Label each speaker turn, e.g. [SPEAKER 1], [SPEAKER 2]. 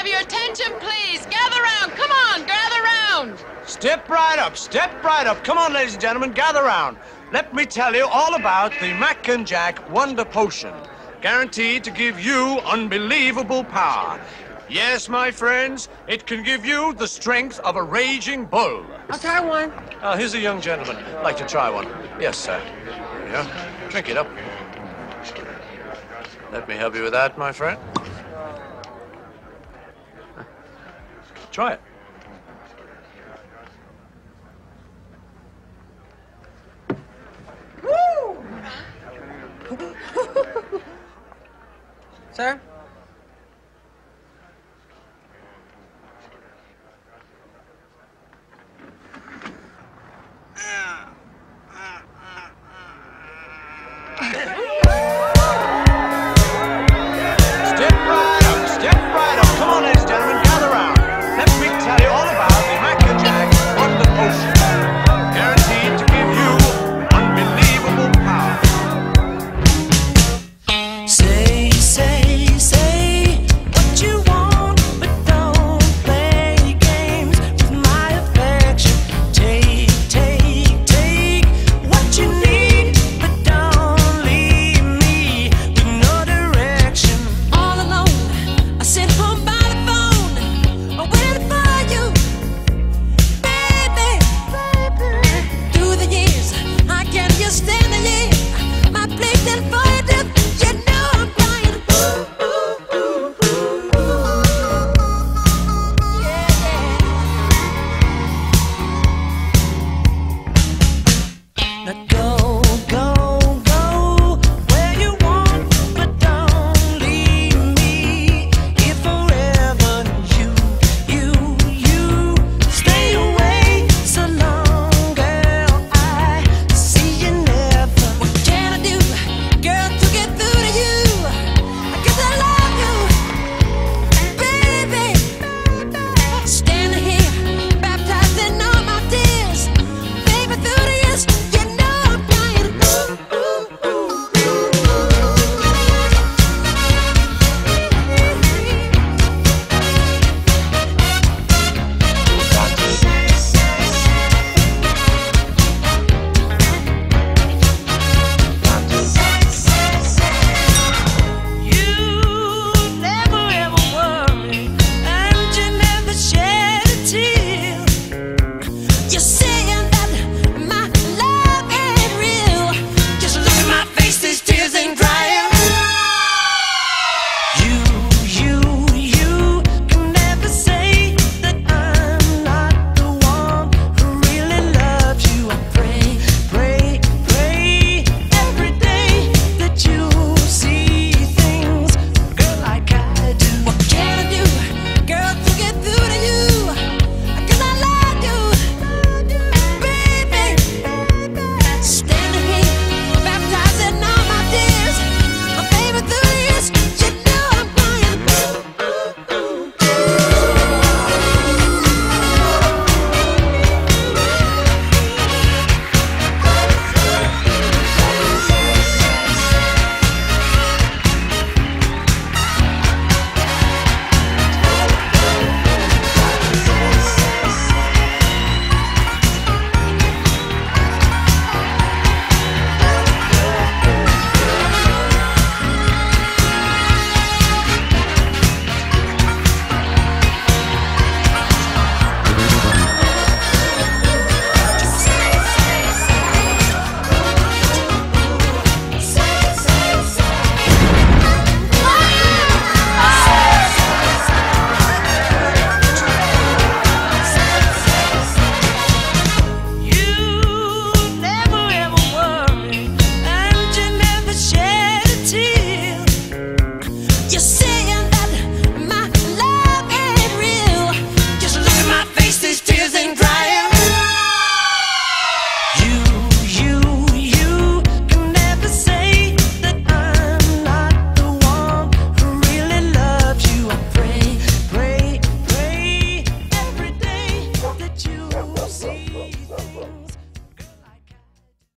[SPEAKER 1] have your attention, please? Gather round. Come on, gather round.
[SPEAKER 2] Step right up, step right up. Come on, ladies and gentlemen, gather round. Let me tell you all about the Mac and Jack Wonder Potion. Guaranteed to give you unbelievable power. Yes, my friends, it can give you the strength of a raging bull.
[SPEAKER 3] I'll try one.
[SPEAKER 2] Here's a young gentleman. Like to try one. Yes, sir. Here. Drink it up. Let me help you with that, my friend. Try it.
[SPEAKER 3] Sir,